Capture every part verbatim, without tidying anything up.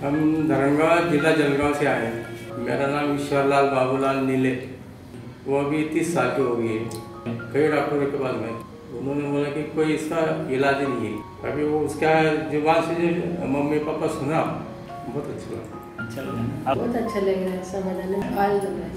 हम धरमगांव जिला जलगांव से आए हैं। मेरा नाम ईश्वरलाल बाबूलाल नीले। वो अभी तीस साल की हो गई है। कई डॉक्टरों के पास गए, उन्होंने बोला कि कोई इसका इलाज नहीं है। अभी वो उसका जुबान से जो मम्मी पापा सुना, बहुत अच्छा लगा। अच्छा लगा, बहुत अच्छा लग रहा है, समझने में आ लग रहा है।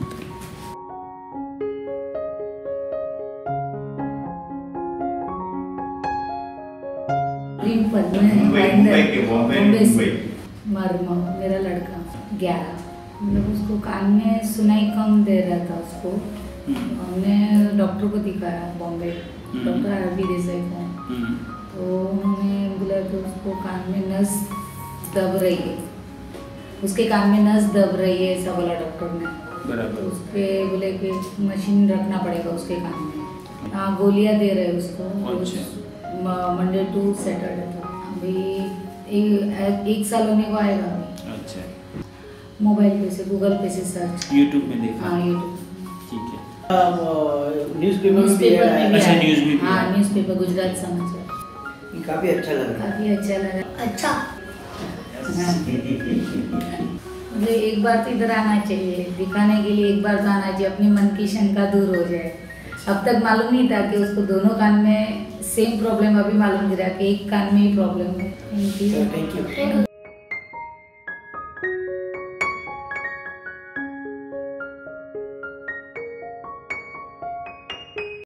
मरमा मेरा लड़का ग्यारह, मतलब उसको कान में सुनाई कम दे रहा था उसको। हमने डॉक्टर को दिखाया बॉम्बे, डॉक्टर आरबी देसाई को। तो उन्होंने बोला कि उसको कान में नस दब रही है, उसके कान में नस दब रही है, ऐसा बोला डॉक्टर ने। बराबर। तो उसके बोले कि मशीन रखना पड़ेगा उसके कान में। हाँ, गोलियाँ दे रहे उसको मंडे टू सैटरडे तक। अभी एक, एक साल होने को आएगा अभी। अच्छा। मोबाइल पे से, गूगल पे से सर्च, यूट्यूब में देखा? हाँ यूट्यूब। ठीक है। न्यूज़पेपर में भी आया। अच्छा, न्यूज़ में भी। हाँ, न्यूज़पेपर गुजरात समाचार। काफी अच्छा लगा। काफी अच्छा लगा। अच्छा। मतलब एक बार तो इधर आना चाहिए, दिखाने के लिए एक बार तो आना चाहिए, अपनी मन की शंका दूर हो जाए। अब तक मालूम नहीं था कि उसको दोनों कान में सेम प्रॉब्लम, अभी मालूम गिरा कि एक कान में ही प्रॉब्लम है। Thank you.